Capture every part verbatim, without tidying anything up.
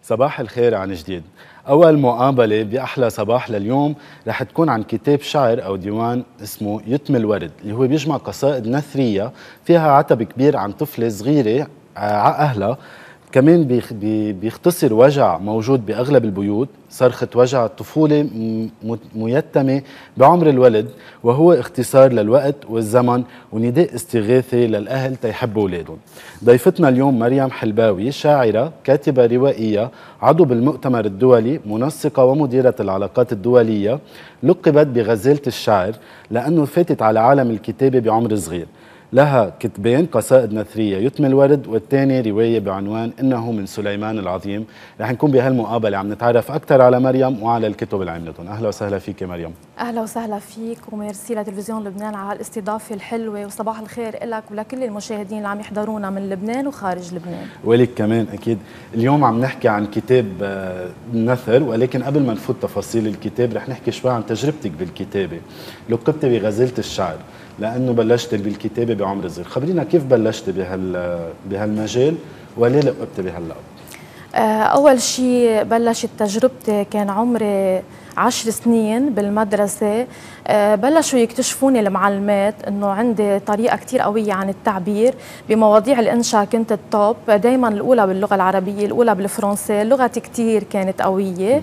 صباح الخير عن جديد. أول مقابلة بأحلى صباح لليوم رح تكون عن كتاب شعر أو ديوان اسمه يتم الورد، اللي هو بيجمع قصائد نثرية فيها عتب كبير عن طفلة صغيرة على أهلها. كمان بيختصر وجع موجود بأغلب البيوت، صرخة وجع الطفولة ميتمة بعمر الولد، وهو اختصار للوقت والزمن ونداء استغاثة للأهل تيحبوا أولادهم. ضيفتنا اليوم مريم حلباوي، شاعرة كاتبة روائية، عضو بالمؤتمر الدولي، منسقة ومديرة العلاقات الدولية. لقبت بغزالة الشعر لأنه فاتت على عالم الكتابة بعمر صغير. لها كتبين قصائد نثرية يتم الورد، والثاني رواية بعنوان إنه من سليمان العظيم. رح نكون بهالمقابلة عم نتعرف أكثر على مريم وعلى الكتب اللي عملتهم. أهلا وسهلا فيك مريم. أهلا وسهلا فيك وميرسي لتلفزيون لبنان على الاستضافة الحلوة، وصباح الخير لك ولكل المشاهدين اللي عم يحضرونا من لبنان وخارج لبنان. ولك كمان أكيد. اليوم عم نحكي عن كتاب نثر، ولكن قبل ما نفوت تفاصيل الكتاب رح نحكي شوي عن تجربتك بالكتابة. لقبت بغزالة الشعر لأنه بلشت بالكتابة بعمر صغير. خبرينا كيف بلشت بهال بهالمجال وليه لقبت بهاللقب؟ أول شيء بلشت تجربتي كان عمري عشر سنين بالمدرسة. بلشوا يكتشفوني المعلمات إنه عندي طريقة كتير قوية عن التعبير بمواضيع الإنشاء. كنت التوب دايما، الأولى باللغة العربية، الأولى بالفرنسية، لغتي كتير كانت قوية.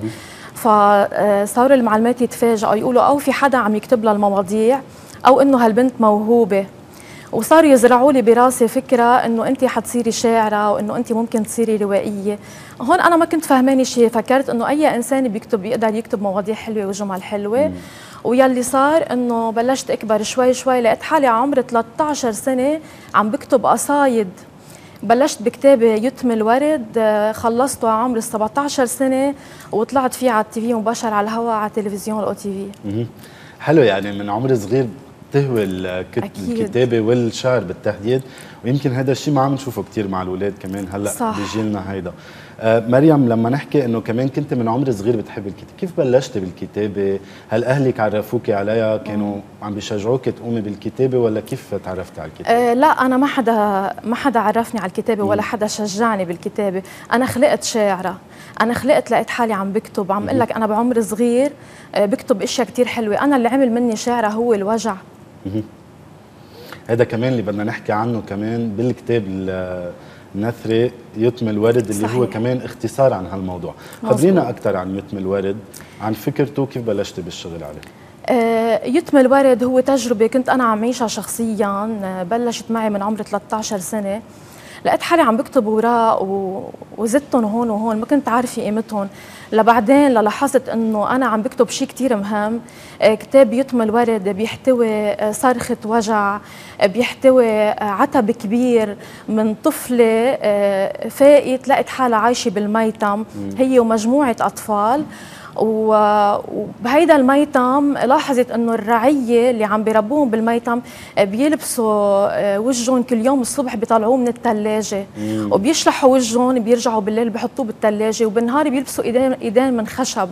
فصاروا المعلمات يتفاجئوا يقولوا أو في حدا عم يكتب لها المواضيع أو إنه هالبنت موهوبة، وصاروا يزرعوا لي براسي فكرة إنه أنت حتصيري شاعرة وإنه أنت ممكن تصيري روائية. هون أنا ما كنت فهماني شيء، فكرت إنه أي إنسان بيكتب بيقدر يكتب مواضيع حلوة وجمل حلوة. مم. ويلي صار إنه بلشت أكبر شوي شوي، لقيت حالي عمري ثلاثة عشر سنة عم بكتب قصايد. بلشت بكتابة يتم الورد، خلصته على عمر سبعة عشر سنة وطلعت فيه على التي في مباشر على الهواء على تلفزيون الأو تي في. حلو، يعني من عمر صغير تهوى الكتابة والشعر بالتحديد، ويمكن هذا الشيء ما عم نشوفه كثير مع الأولاد كمان هلا بجيلنا هيدا. آه مريم، لما نحكي انه كمان كنت من عمر صغير بتحب الكتابة، كيف بلشتي بالكتابة؟ هل اهلك عرفوكي عليها؟ كانوا عم بيشجعوك تقومي بالكتابة ولا كيف تعرفتي على الكتابة؟ آه لا، انا ما حدا ما حدا عرفني على الكتابة ولا حدا شجعني بالكتابة. انا خلقت شاعرة، انا خلقت لقيت حالي عم بكتب. عم اقول لك انا بعمر صغير آه بكتب اشياء كثير حلوة. انا اللي عمل مني شاعرة هو الوجع. هذا كمان اللي بدنا نحكي عنه كمان بالكتاب النثري يتم الورد، اللي صحيح. هو كمان اختصار عن هالموضوع. خبرينا اكثر عن يتم الورد، عن فكرته، كيف بلشتي بالشغل عليه؟ آه يتم الورد هو تجربة كنت انا عم عيشها شخصيا. آه بلشت معي من عمر ثلاثة عشر سنة. لقيت حالي عم بكتب اوراق وزدتهم هون وهون، ما كنت عارفه قيمتهم. لبعدين للاحظت انه انا عم بكتب شيء كثير مهم. كتاب يتم الورد بيحتوي صرخه وجع، بيحتوي عتب كبير من طفله فاقت لقيت حالها عايشه بالميتم، هي ومجموعه اطفال. وبهيدا الميتم لاحظت انه الرعيه اللي عم بيربوهم بالميتم بيلبسوا وجههم كل يوم الصبح بيطلعوه من الثلاجه، وبيشلحوا وجههم بيرجعوا بالليل بحطوه بالثلاجه، وبالنهار بيلبسوا ايدين ايدين من خشب.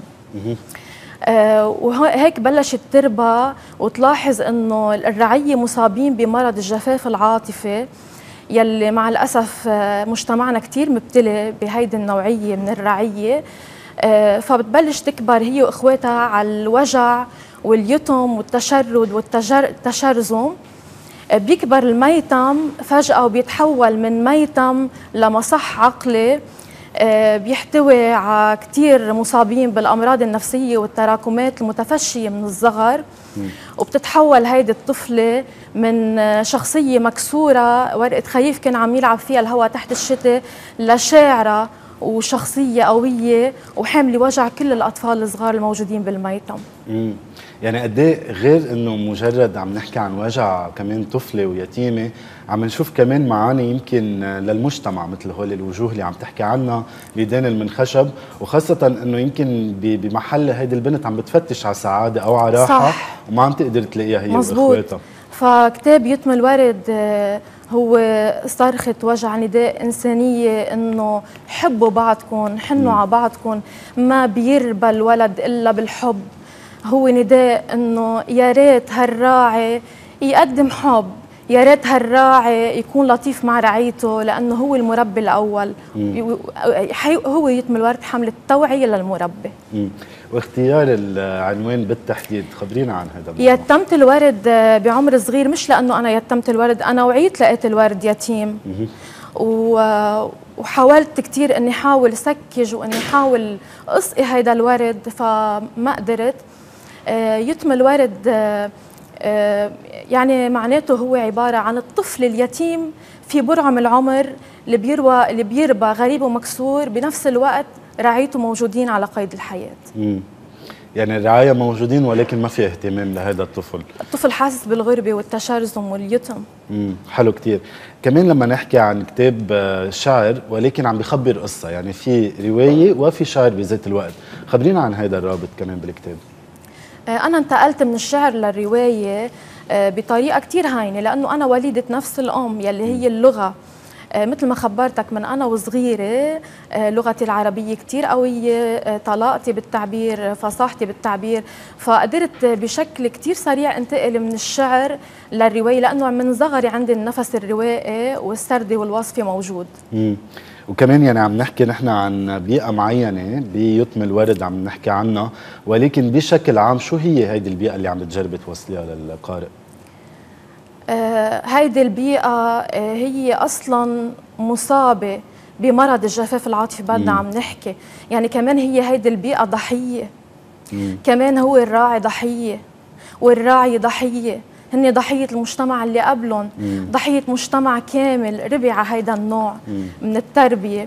آه وهيك بلشت تربى وتلاحظ انه الرعيه مصابين بمرض الجفاف العاطفي، يلي مع الاسف مجتمعنا كثير مبتلي بهيدي النوعيه من الرعيه. آه فبتبلش تكبر هي واخواتها على الوجع واليتم والتشرد والتشرذم. آه بيكبر الميتم فجأة وبيتحول من ميتم لمصح عقلي. آه بيحتوي على كثير مصابين بالأمراض النفسية والتراكمات المتفشية من الصغر، وبتتحول هيدي الطفلة من شخصية مكسورة ورقة خيف كان عم يلعب فيها الهواء تحت الشتاء لشاعرة وشخصية قوية وحاملة وجع كل الأطفال الصغار الموجودين بالميتم. امم يعني قد ايه غير انه مجرد عم نحكي عن وجع كمان طفلة ويتيمة، عم نشوف كمان معاني يمكن للمجتمع مثل هول الوجوه اللي عم تحكي عنها، اليدين من خشب، وخاصة انه يمكن بمحل هيدي البنت عم بتفتش على سعادة او على راحة، صح. وما عم تقدر تلاقيها هي واخواتها. فكتاب يتم الورد هو صرخة وجع، نداء إنسانية إنه حبوا بعضكم، حنوا على بعضكم، ما بيربى الولد إلا بالحب. هو نداء إنه يا ريت هالراعي يقدم حب، يا ريت هالراعي يكون لطيف مع رعيته لانه هو المربي الاول. مم. هو يتم الورد حمله توعيه للمربي. مم. واختيار العنوان بالتحديد، خبرينا عن هذا الموضوع. يتمت الورد بعمر صغير، مش لانه انا يتمت الورد، انا وعيت لقيت الورد يتيم. مم. وحاولت كثير اني احاول سكج واني احاول اسقي هيدا الورد فما قدرت. يتم الورد يعني معناته هو عباره عن الطفل اليتيم في برعم العمر اللي بيروى اللي بيربى غريب ومكسور، بنفس الوقت رعايته موجودين على قيد الحياه. امم يعني الرعايه موجودين ولكن ما في اهتمام لهذا الطفل. الطفل حاسس بالغربه والتشرذم واليتم. امم حلو كثير. كمان لما نحكي عن كتاب شعر ولكن عم بخبر قصه، يعني في روايه وفي شعر بذات الوقت، خبرينا عن هذا الرابط كمان بالكتاب. أنا انتقلت من الشعر للرواية بطريقة كتير هاينة، لأنه أنا وليدة نفس الأم يلي هي اللغة. مثل ما خبرتك من أنا وصغيرة لغتي العربية كتير قوية، طلاقتي بالتعبير، فصاحتي بالتعبير، فقدرت بشكل كتير سريع انتقل من الشعر للرواية، لأنه من صغري عندي النفس الروائي والسردي والوصفي موجود. مم. وكمان يعني عم نحكي نحن عن بيئة معينة بيتم الورد عم نحكي عنها، ولكن بشكل عام شو هي هيدي البيئة اللي عم بتجربي توصليها للقارئ؟ آه هيدي البيئة آه هي أصلاً مصابة بمرض الجفاف العاطفي، بدنا عم نحكي، يعني كمان هي هيدي البيئة ضحية. مم. كمان هو الراعي ضحية والراعي ضحية، هن ضحية المجتمع اللي قبلهم، ضحية مجتمع كامل ربي على هيدا النوع مم. من التربية.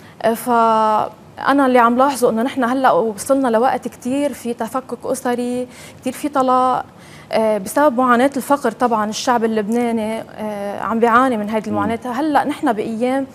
فأنا اللي عم لاحظه إنه نحن هلأ وصلنا لوقت كتير في تفكك أسري، كتير في طلاق بسبب معاناة الفقر. طبعا الشعب اللبناني عم بيعاني من هيدي المعاناة. هلأ نحن بأيام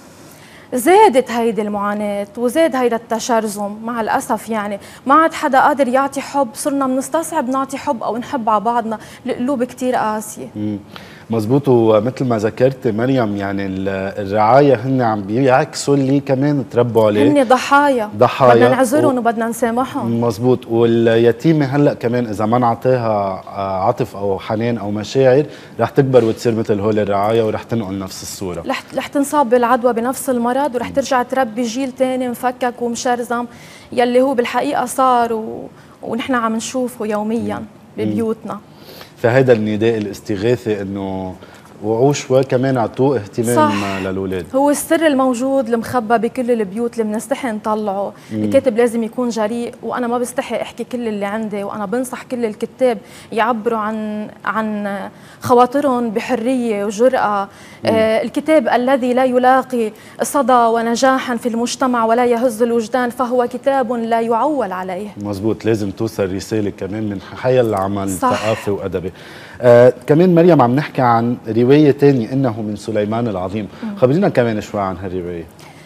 زادت هيدي المعاناة وزاد هيدا التشرذم مع الأسف، يعني ما عاد حدا قادر يعطي حب، صرنا بنستصعب نعطي حب أو نحب على بعضنا، القلوب كتير قاسية. مزبوط. ومثل ما ذكرت مريم، يعني الرعاية هن عم بيعكسوا اللي كمان تربوا عليه، هن ضحايا ضحايا بدنا نعذرهم و... وبدنا نسامحهم. مزبوط. واليتيمة هلا كمان إذا ما نعطيها عطف أو حنان أو مشاعر رح تكبر وتصير مثل هول الرعايا ورح تنقل نفس الصورة، رح رح تنصاب بالعدوى بنفس المرض ورح ترجع تربي جيل ثاني مفكك ومشرذم، يلي هو بالحقيقة صار و... ونحن عم نشوفه يوميا ببيوتنا. فهذا النداء الاستغاثي انه وعوا شوي كمان اعطوه اهتمام للاولاد، هو السر الموجود المخبى بكل البيوت اللي بنستحي نطلعه. الكاتب لازم يكون جريء، وانا ما بستحي احكي كل اللي عندي، وانا بنصح كل الكتاب يعبروا عن عن خواطرهم بحريه وجرأه. آه الكتاب الذي لا يلاقي صدى ونجاحا في المجتمع ولا يهز الوجدان فهو كتاب لا يعول عليه. مزبوط، لازم توصل رساله كمان من حي العمل ثقافي وادبي. آه كمان مريم عم نحكي عن رواية تانية، إنه من سليمان العظيم، خبرينا كمان شوي عن هالرواية.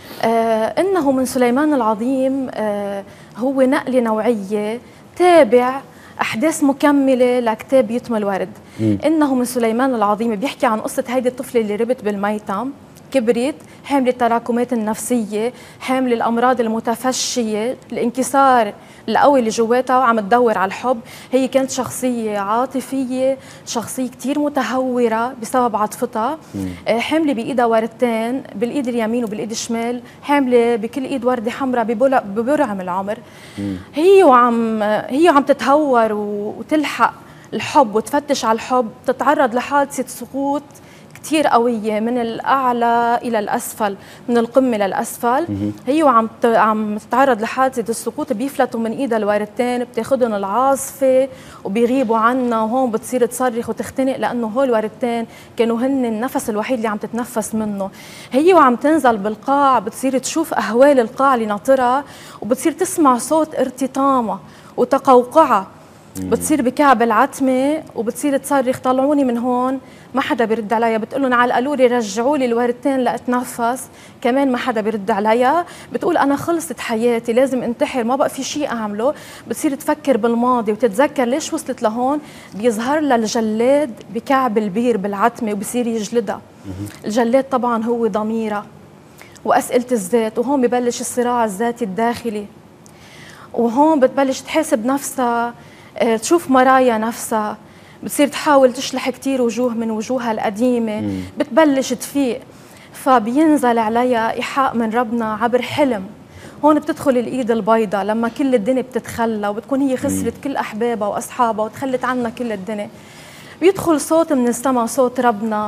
آه إنه من سليمان العظيم آه هو نقل نوعية تابع أحداث مكملة لكتاب يتم الورد. مم. إنه من سليمان العظيم بيحكي عن قصة هيدي الطفلة اللي ربت بالميتم، كبرت حامل التراكمات النفسية، حامل الأمراض المتفشية، الانكسار القوي اللي جواتها وعم تدور على الحب. هي كانت شخصية عاطفية، شخصية كتير متهورة بسبب عاطفتها. حاملة بإيدها وردتين، بالإيد اليمين وبالإيد الشمال، حاملة بكل إيد وردة حمراء ببرعم العمر. مم. هي وعم هي وعم تتهور وتلحق الحب وتفتش على الحب، تتعرض لحادثة سقوط كتير قوية من الأعلى إلى الأسفل، من القمة للأسفل. هي وعم عم تتعرض لحادثة السقوط بيفلتوا من إيدها الوردتين، بتاخدهم العاصفة وبيغيبوا عنا، وهون بتصير تصرخ وتختنق لأنه هول الوردتين كانوا هن النفس الوحيد اللي عم تتنفس منه. هي وعم تنزل بالقاع بتصير تشوف أهوال القاع اللي ناطرها، وبتصير تسمع صوت ارتطامها وتقوقعها، بتصير بكعب العتمة وبتصير تصرخ طلعوني من هون. ما حدا بيرد عليها، بتقول لهم على القالوري رجعوا لي الوردتين لاتنفس، كمان ما حدا بيرد عليها. بتقول انا خلصت حياتي، لازم انتحر، ما بقى في شيء اعمله. بتصير تفكر بالماضي وتتذكر ليش وصلت لهون. بيظهر لها الجلاد بكعب البير بالعتمة وبصير يجلدها. الجلاد طبعا هو ضميرها واسئلة الذات، وهون ببلش الصراع الذاتي الداخلي، وهون بتبلش تحاسب نفسها، تشوف مرايا نفسها، بتصير تحاول تشلح كتير وجوه من وجوهها القديمة، مم. بتبلش تفيق، فبينزل عليها إيحاء من ربنا عبر حلم. هون بتدخل الإيد البيضاء لما كل الدنيا بتتخلى وبتكون هي خسرت كل أحبابها وأصحابها وتخلت عنها كل الدنيا. بيدخل صوت من السماء، صوت ربنا،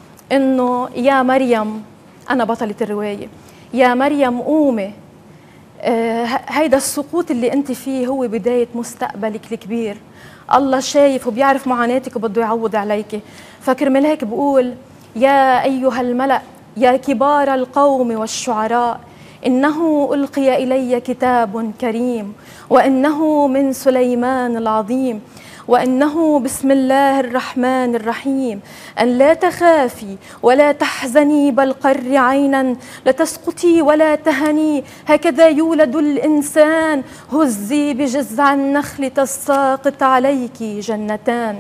إنه يا مريم، أنا بطلة الرواية، يا مريم قومي، آه هيدا السقوط اللي أنت فيه هو بداية مستقبلك الكبير. الله شايف وبيعرف معاناتك وبده يعوض عليك. فكرمال هيك بقول يا أيها الملأ يا كبار القوم والشعراء، إنه ألقي إلي كتاب كريم، وإنه من سليمان العظيم، وإنه بسم الله الرحمن الرحيم، أن لا تخافي ولا تحزني بل قري عينا، لتسقطي ولا تهني، هكذا يولد الإنسان، هزي بجذع النخل تساقط عليك جنتان.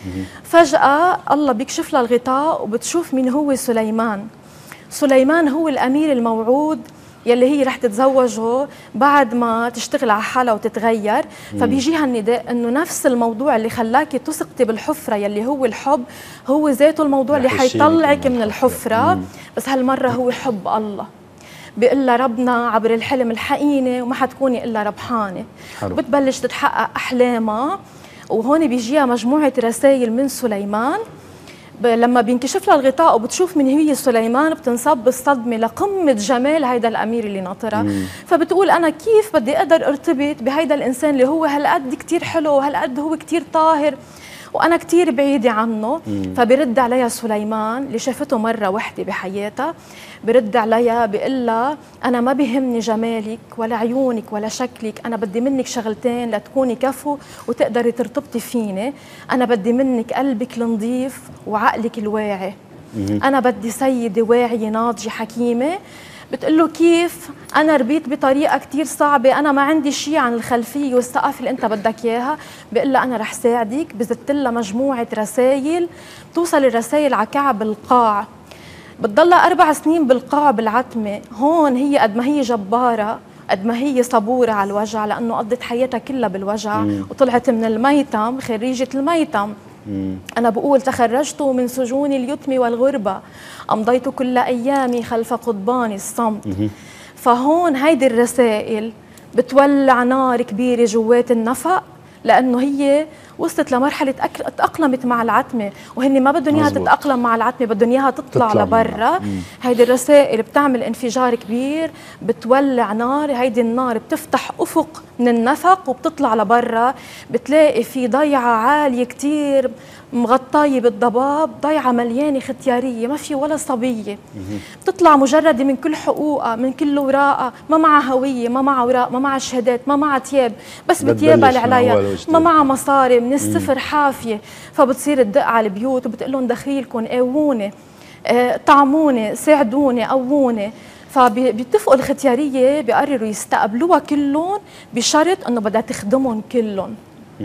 فجأة الله بيكشف لها الغطاء وبتشوف مين هو سليمان. سليمان هو الأمير الموعود يلي هي رح تتزوجه بعد ما تشتغل على حالها وتتغير. مم. فبيجيها النداء انه نفس الموضوع اللي خلاكي تسقطي بالحفره يلي هو الحب هو ذاته الموضوع اللي حيطلعك من الحفره. مم. بس هالمره هو حب الله. بيقول لها ربنا عبر الحلم الحقينه وما حتكوني الا ربحانه. حلو. بتبلش تتحقق احلامها، وهون بيجيها مجموعه رسائل من سليمان. لما بينكشف لها الغطاء وبتشوف من هي سليمان بتنصاب بالصدمه لقمه جمال هيدا الامير اللي ناطرها. فبتقول انا كيف بدي اقدر ارتبط بهيدا الانسان اللي هو هالقد كثير حلو وهالقد هو كثير طاهر وانا كثير بعيده عنه. مم. فبرد عليها سليمان اللي شافته مره وحده بحياتها، برد عليها بيقول لها انا ما بيهمني جمالك ولا عيونك ولا شكلك، انا بدي منك شغلتين لتكوني كفو وتقدري ترتبطي فيني. انا بدي منك قلبك النظيف وعقلك الواعي. مم. انا بدي سيده واعيه ناضجه حكيمه. بتقول له كيف؟ أنا ربيت بطريقة كتير صعبة، أنا ما عندي شيء عن الخلفية والثقافة اللي أنت بدك إياها. بقول لها أنا رح ساعدك. بزت لها مجموعة رسائل، بتوصل الرسائل على كعب القاع. بتضلها أربع سنين بالقاع بالعتمة. هون هي قد ما هي جبارة قد ما هي صبورة على الوجع، لأنه قضت حياتها كلها بالوجع. مم. وطلعت من الميتم خريجة الميتم. مم. أنا بقول تخرجت من سجون اليتم والغربة، أمضيت كل أيامي خلف قضبان الصمت. مم. فهون هيدي الرسائل بتولع نار كبيرة جوات النفق، لأنه هي وصلت لمرحلة تأقلمت مع العتمة، وهن ما بدهم إياها تتأقلم مع العتمة، بدهم إياها تطلع, تطلع لبرا. هيدي الرسائل بتعمل انفجار كبير، بتولع نار. هيدي النار بتفتح أفق من النفق وبتطلع لبرا. بتلاقي في ضيعة عالية كتير مغطاية بالضباب، ضيعة مليانة ختيارية ما في ولا صبية. بتطلع مجردة من كل حقوقها، من كل وراءها، ما معها هوية، ما معها وراء، ما معها شهادات، ما معها تياب، بس بتيابها اللي عليها، ما معها مصاري، من الصفر حافية. فبتصير تدق على البيوت وبتقول لهم دخيلكم، قووني، اه طعموني، ساعدوني، قووني. فبيتفقوا الختيارية، بيقرروا يستقبلوها كلهم بشرط انه بدها تخدمهم كلهم.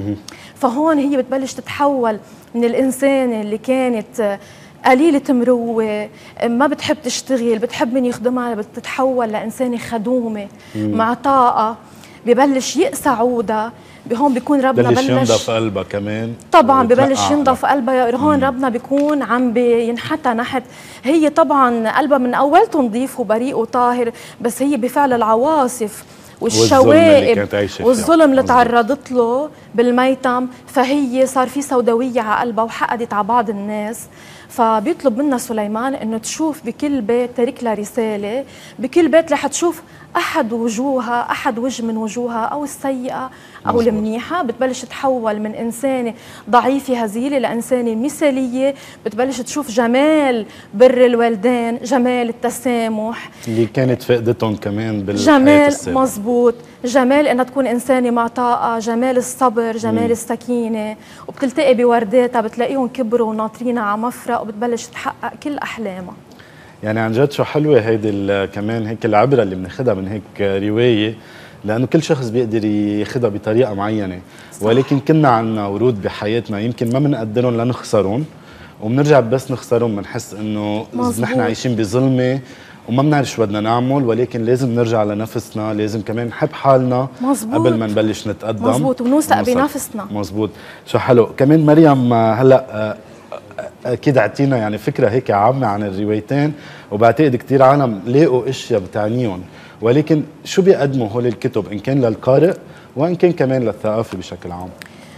فهون هي بتبلش تتحول من الإنسانة اللي كانت قليلة مروة، ما بتحب تشتغل، بتحب من يخدمها، بتتحول لإنسانة خدومة مع طاقة. ببلش يقسى عودها. هون بيكون ربنا بلش ينضف قلبها كمان. طبعا ببلش ينضف قلبها. هون ربنا بيكون عم بينحتى نحت. هي طبعا قلبها من اولته نظيف وبريء وطاهر، بس هي بفعل العواصف والشوائب والظلم اللي تعرضت له بالميتم، فهي صار في سوداويه على قلبها وحقدت على بعض الناس. فبيطلب منا سليمان انه تشوف بكل بيت، تارك لها رساله، بكل بيت رح تشوف احد وجوهها، احد وجه من وجوهها، او السيئه او المنيحه. بتبلش تتحول من انسانه ضعيفه هزيله لانسانه مثاليه. بتبلش تشوف جمال بر الوالدين، جمال التسامح اللي كانت فقدتهم كمان بالحياه جمال السابقه. مزبوط، جمال انها تكون انسانه مع طاقه، جمال الصبر، جمال مم. السكينه. وبتلتقي بورداتها بتلاقيهم كبروا وناطرينها على مفرق، وبتبلش تحقق كل احلامها. يعني عن جد شو حلوه هيدي كمان هيك العبره اللي بناخذها من هيك روايه، لانه كل شخص بيقدر ياخذها بطريقه معينه. صح. ولكن كنا عنا ورود بحياتنا يمكن ما بنقدرهم لنخسرهم، وبنرجع بس نخسرهم بنحس انه نحن عايشين بظلمه وما بنعرف شو بدنا نعمل، ولكن لازم نرجع لنفسنا، لازم كمان نحب حالنا مزبوط. قبل ما نبلش نتقدم. مزبوط، ونوثق بنفسنا. مزبوط. شو حلو. كمان مريم هلا اكيد اعطينا يعني فكره هيك عامه عن الروايتين، وبعتقد كثير عالم لاقوا اشياء بتعنيهم، ولكن شو بيقدموا هول الكتب ان كان للقارئ وان كان كمان للثقافه بشكل عام؟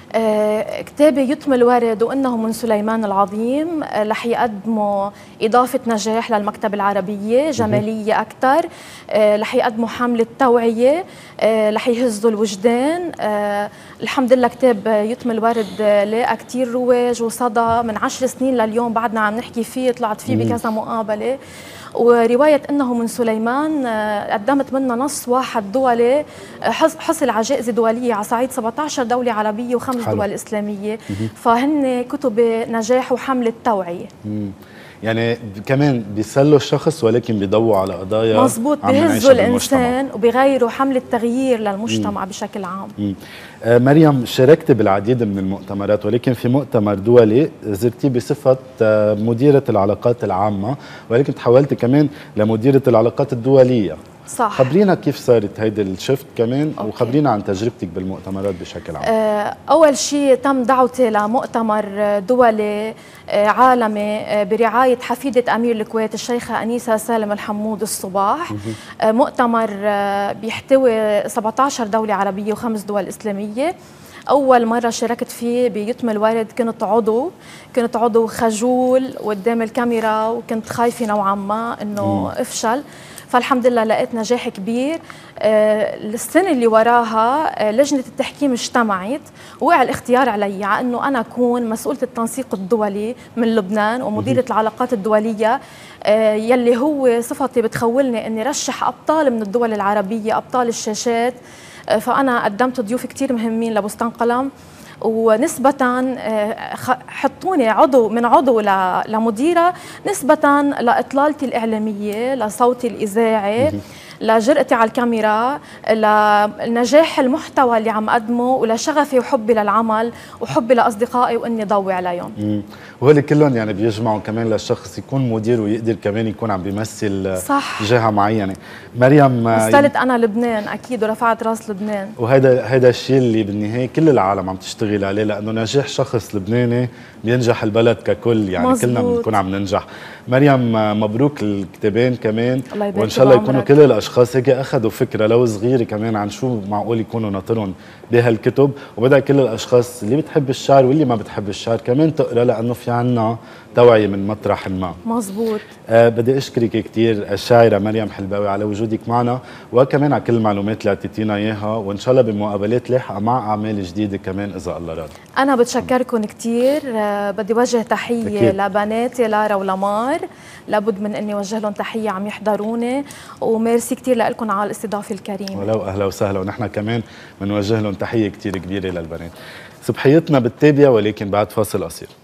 آه، كتابي يتم الورد وإنه من سليمان العظيم آه، رح يقدموا إضافة نجاح للمكتبة العربية، جمالية أكثر، آه، رح يقدموا حملة توعية، آه، رح يهزوا الوجدان. آه، الحمد لله كتاب يتم الورد آه، لاقى كثير رواج وصدى، من عشر سنين لليوم بعدنا عم نحكي فيه، طلعت فيه بكذا مقابلة. ورواية إنه من سليمان قدمت منها نص واحد دولي حصل على جائزة دولية على صعيد سبعة عشر دولة عربية وخمس حلو. دول إسلامية. فهن كتب نجاح وحملة توعية. مم. يعني كمان بيسلوا الشخص ولكن بيضووا على قضايا مزبوط، بيهزوا الإنسان وبيغيروا حملة تغيير للمجتمع مم. بشكل عام. مم. آه مريم، شاركت بالعديد من المؤتمرات، ولكن في مؤتمر دولي زرتي بصفة آه مديرة العلاقات العامة، ولكن تحولتي كمان لمديرة العلاقات الدولية. صح. خبرينا كيف صارت هيدي الشفت كمان، أوكي. وخبرينا عن تجربتك بالمؤتمرات بشكل عام. آه أول شيء تم دعوتي لمؤتمر دولي آه عالمي آه برعاية حفيدة أمير الكويت الشيخة أنيسة سالم الحمود الصباح. آه مؤتمر آه بيحتوي سبعة عشر دولة عربية وخمس دول إسلامية. أول مرة شاركت فيه بيتم الورد كنت عضو كنت عضو خجول قدام الكاميرا، وكنت خايفة نوعا ما إنه أفشل. فالحمد لله لقيت نجاح كبير. آه السنة اللي وراها آه لجنة التحكيم اجتمعت، وقع الاختيار علي على أنه أنا أكون مسؤولة التنسيق الدولي من لبنان ومديرة العلاقات الدولية، آه يلي هو صفتي بتخولني أني رشح أبطال من الدول العربية، أبطال الشاشات. آه فأنا قدمت ضيوف كتير مهمين لبستان قلم، ونسبة حطوني عضو من عضو لمديرة نسبة لإطلالتي الإعلامية، لصوتي الإذاعي، لجرأتي على الكاميرا، لنجاح المحتوى اللي عم أقدمه، ولشغفي وحبي للعمل وحبي لأصدقائي وإني ضوي عليهم. وهول كلهم يعني بيجمعوا كمان للشخص يكون مدير ويقدر كمان يكون عم بيمثل صح. جهة معينة. مريم، مثلت أنا لبنان أكيد ورفعت راس لبنان، وهذا هذا الشيء اللي بالنهاية كل العالم عم تشتغل عليه، لأنه نجاح شخص لبناني بينجح البلد ككل، يعني مزبوط. كلنا بنكون عم ننجح. مريم، مبروك الكتابين كمان، وإن شاء الله يكونوا كل الأشخاص هيك أخذوا فكرة لو صغيرة كمان عن شو معقول يكونوا ناطرهم بهالكتب، وبدأ كل الأشخاص اللي بتحب الشعر واللي ما بتحب الشعر كمان تقرأ، لأنه في عنا توعية من مطرح ما. مزبوط. أه بدي أشكرك كثير الشاعرة مريم حلباوي على وجودك معنا، وكمان على كل المعلومات اللي اعطيتينا إياها، وإن شاء الله بمقابلات لاحقة مع أعمال جديدة كمان إذا الله راد. أنا بتشكركم كثير. أه بدي وجه تحية أكيد. لبناتي لارا ولمار، لابد من اني اوجه لهم تحيه عم يحضروني، وميرسي كثير لكم على الاستضافه الكريمه. ولو اهلا وسهلا، ونحن كمان بنوجه لهم تحيه كثير كبيره للبنات. صبحيتنا بالتابعه ولكن بعد فاصل قصير.